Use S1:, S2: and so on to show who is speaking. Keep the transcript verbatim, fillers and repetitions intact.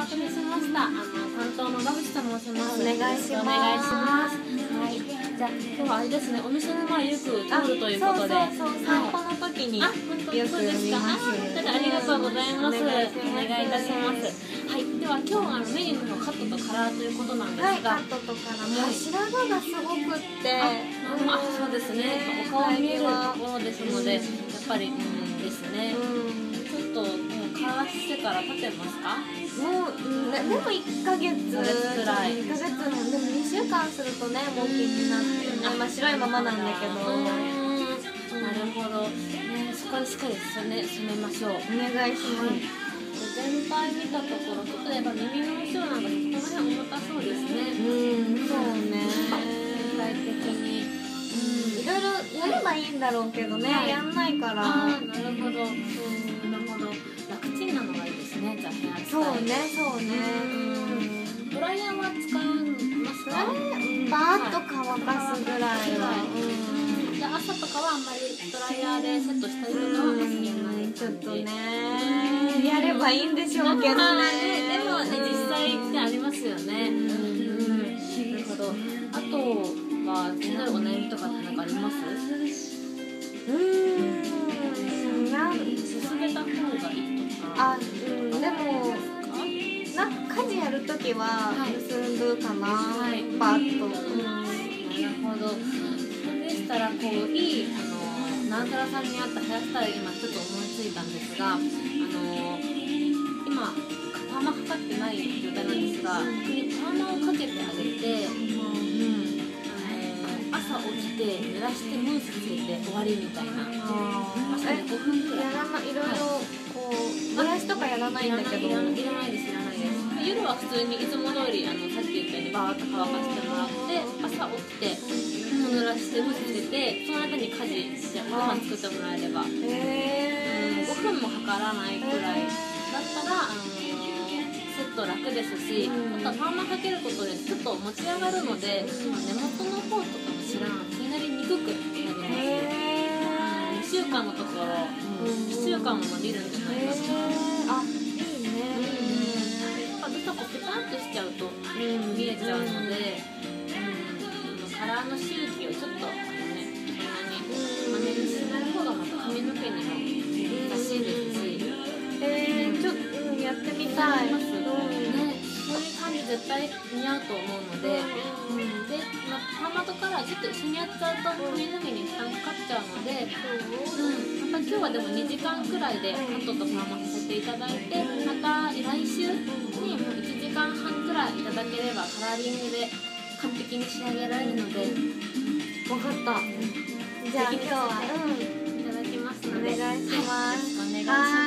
S1: たせしました。あの担当の馬淵と申します。
S2: お願いします。
S1: お願いします。はい。じゃあ今日はあれですね、お店の前よく通るということで、
S2: そうそうそう、散歩の時によく見ます。
S1: ありがとうございます。お
S2: お願い
S1: 願いいたします。はい。では今日はあのメニューのカットとカラーということなんですが、
S2: はい、カットとカラー、もう白髪がすごくって、
S1: あ、そうですね。お顔見えるところですので、やっぱりうんですね。ちょっともうカラーしてから経ってますか？
S2: もう、うん、でもいっかげつくらい、いっかげつもでもにしゅうかんするとね、もう気になって、ね、まあ白いままなんだけど、
S1: なるほど、ね、そこにしっかり染め、染めましょう。お
S2: 願いします。
S1: 全体見たところ、ちょっとやっぱ耳の後ろなんかこの辺重たそうですね。
S2: うん、そうね。
S1: 全体的に、
S2: いろいろやればいいんだろうけどね、やんないから。
S1: ああ、なるほど。なるほど。楽ちんなのがいいですね。じゃあヘアスタイル。
S2: そうね、そうね。
S1: ドライヤーは使いますか？
S2: バーッと乾かすぐらいは。
S1: じゃあ朝とかはあんまりドライヤーでセットしたりとかはされない。
S2: ちょっとね、やればいいんでしょうけどね。
S1: でもね、実際ってありますよね。なるほど。あとは気になるお悩みとかって何かあります？
S2: うーん、なん
S1: 進めた方がいいとか。
S2: あ、うん、でもなんか家事やるときは結んぶかな、バッと。
S1: なるほど。それでしたらこういいあの南皿さんにあったヘアスタイル今ちょっと思いついたんですが、あの今パーマかかってない状態なんですが、逆にパーマをかけてあげて、朝起きて濡らしてムースつけて終わりみたいな。朝にごふんくらい。
S2: やらない、いろいろこうブラシとかやらないんだけど。
S1: いらないです、いらないです。夜は普通にいつも通りあのさっき言ったようにバーッと乾かしてもらって、朝起きて濡らしてムースつけて、その間に家事じゃご飯作ってもらえれば、へごふんもかからないくらいだったら、あのセット楽ですし、あとはパーマかけることでちょっと持ち上がるので、根元の方とかも知らん気になりにくくなります。にしゅうかんのところいっしゅうかんも伸びるんじゃないかな。あ、いいね。ずっとこうペタンとしちゃうと見えちゃうので、カラーの周期をちょっとあのね、そんなにマネにしない方がまた髪の毛にも優しいですし、
S2: えー、ちょっとやってみたい。
S1: そういう感じ絶対似合うと思うので、うん、で、まあ、パーマとカラーちょっと一緒にやっちゃうと髪の毛に負担かかっちゃうので、うん、また今日はでもにじかんくらいでカットとパーマさせていただいて、また来週にもういちじかんはんくらいいただければカラーリングで完璧に仕上げられるので。
S2: 分かった。じゃあ今日は、うん、
S1: いただきますので、
S2: お願いします。
S1: お願いします。